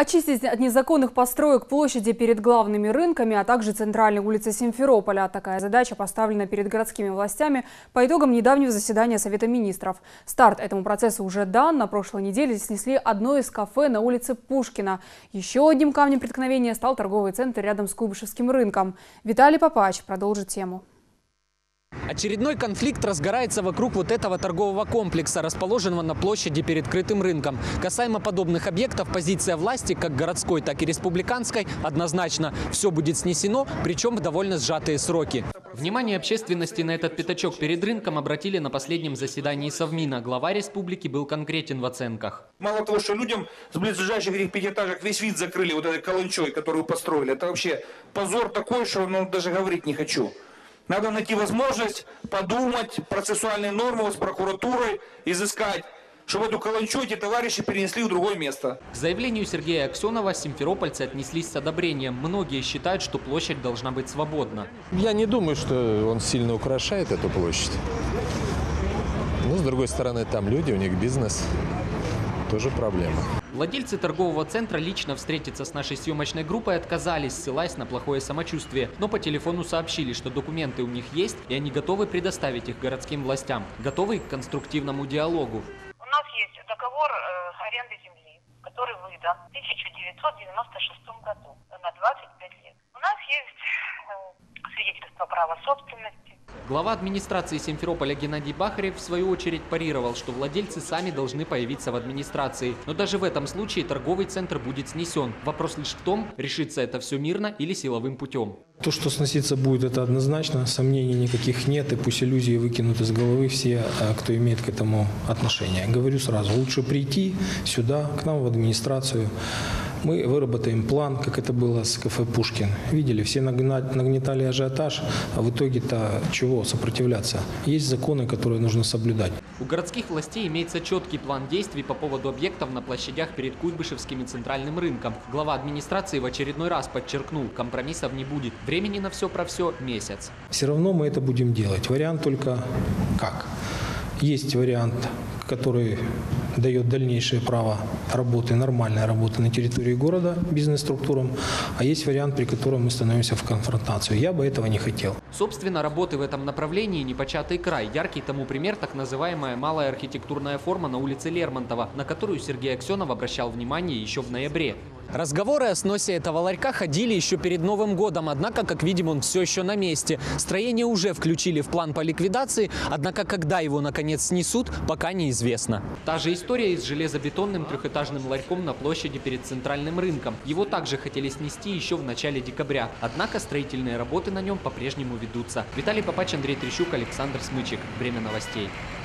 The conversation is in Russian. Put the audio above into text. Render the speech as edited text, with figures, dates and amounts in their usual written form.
Очистить от незаконных построек площади перед главными рынками, а также центральной улицы Симферополя. Такая задача поставлена перед городскими властями по итогам недавнего заседания Совета министров. Старт этому процессу уже дан. На прошлой неделе снесли одно из кафе на улице Пушкина. Еще одним камнем преткновения стал торговый центр рядом с Куйбышевским рынком. Виталий Попач продолжит тему. Очередной конфликт разгорается вокруг вот этого торгового комплекса, расположенного на площади перед крытым рынком. Касаемо подобных объектов, позиция власти, как городской, так и республиканской, однозначно: все будет снесено, причем в довольно сжатые сроки. Внимание общественности на этот пятачок перед рынком обратили на последнем заседании Совмина. Глава республики был конкретен в оценках. Мало того, что людям с близлежащих этих пятиэтажек весь вид закрыли вот этой каланчой, которую построили, это вообще позор такой, что даже говорить не хочу. Надо найти возможность подумать, процессуальные нормы с прокуратурой изыскать, чтобы эту каланчу эти товарищи перенесли в другое место. К заявлению Сергея Аксенова симферопольцы отнеслись с одобрением. Многие считают, что площадь должна быть свободна. Я не думаю, что он сильно украшает эту площадь. Но с другой стороны, там люди, у них бизнес. Тоже проблема. Владельцы торгового центра лично встретиться с нашей съемочной группой отказались, ссылаясь на плохое самочувствие. Но по телефону сообщили, что документы у них есть, и они готовы предоставить их городским властям. Готовы к конструктивному диалогу. У нас есть договор аренды земли, который выдан в 1996 году на 25 лет. У нас есть свидетельство права собственности. Глава администрации Симферополя Геннадий Бахарев в свою очередь парировал, что владельцы сами должны появиться в администрации. Но даже в этом случае торговый центр будет снесен. Вопрос лишь в том, решится это все мирно или силовым путем. То, что сноситься будет, это однозначно. Сомнений никаких нет. И пусть иллюзии выкинут из головы все, кто имеет к этому отношение. Говорю сразу, лучше прийти сюда, к нам в администрацию. Мы выработаем план, как это было с кафе «Пушкин». Видели, все нагнетали ажиотаж, а в итоге-то чего сопротивляться? Есть законы, которые нужно соблюдать. У городских властей имеется четкий план действий по поводу объектов на площадях перед Куйбышевским и центральным рынком. Глава администрации в очередной раз подчеркнул, компромиссов не будет. Времени на все про все месяц. Все равно мы это будем делать. Вариант только как? Есть вариант, который дает дальнейшее право работы, нормальной работы на территории города бизнес-структурам, а есть вариант, при котором мы становимся в конфронтацию. Я бы этого не хотел. Собственно, работы в этом направлении непочатый край. Яркий тому пример так называемая малая архитектурная форма на улице Лермонтова, на которую Сергей Аксенов обращал внимание еще в ноябре. Разговоры о сносе этого ларька ходили еще перед Новым годом, однако, как видим, он все еще на месте. Строение уже включили в план по ликвидации, однако когда его наконец снесут, пока неизвестно. Та же история и с железобетонным трехэтажным ларьком на площади перед центральным рынком. Его также хотели снести еще в начале декабря, однако строительные работы на нем по-прежнему ведутся. Виталий Попач, Андрей Трещук, Александр Смычек. Время новостей.